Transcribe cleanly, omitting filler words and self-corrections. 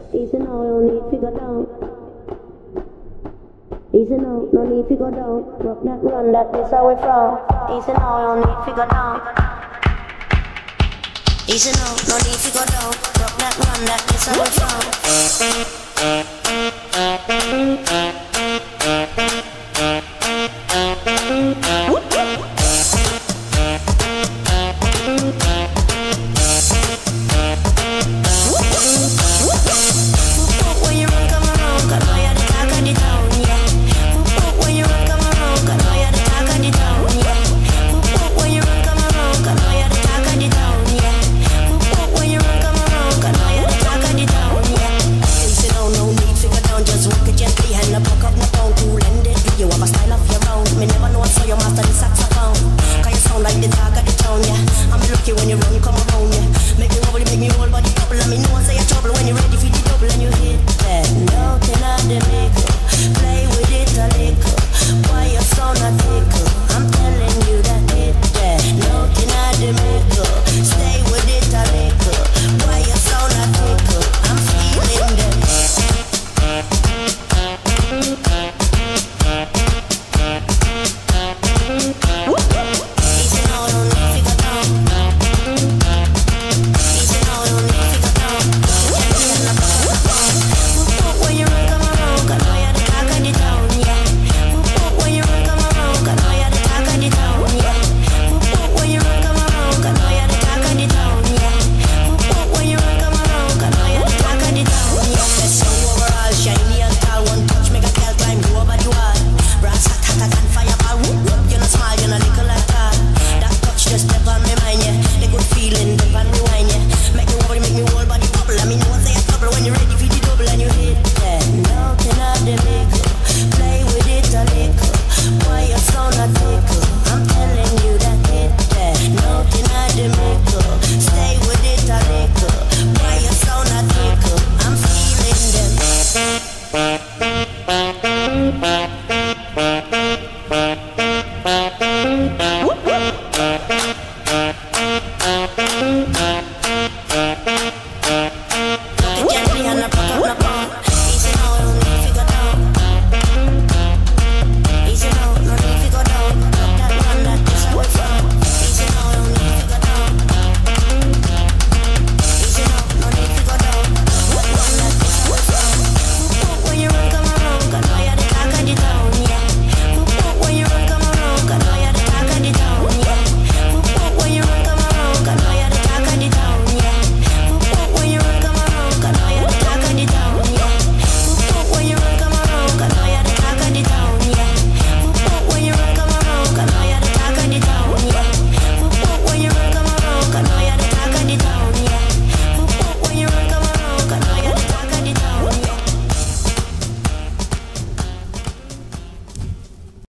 Easy now, you don't need to go down. Easy now, no need to go down. Rock that run, that is how we from. Easy now, you don't need to go down. Easy now, no need to go down. Rock that run, that is how we from.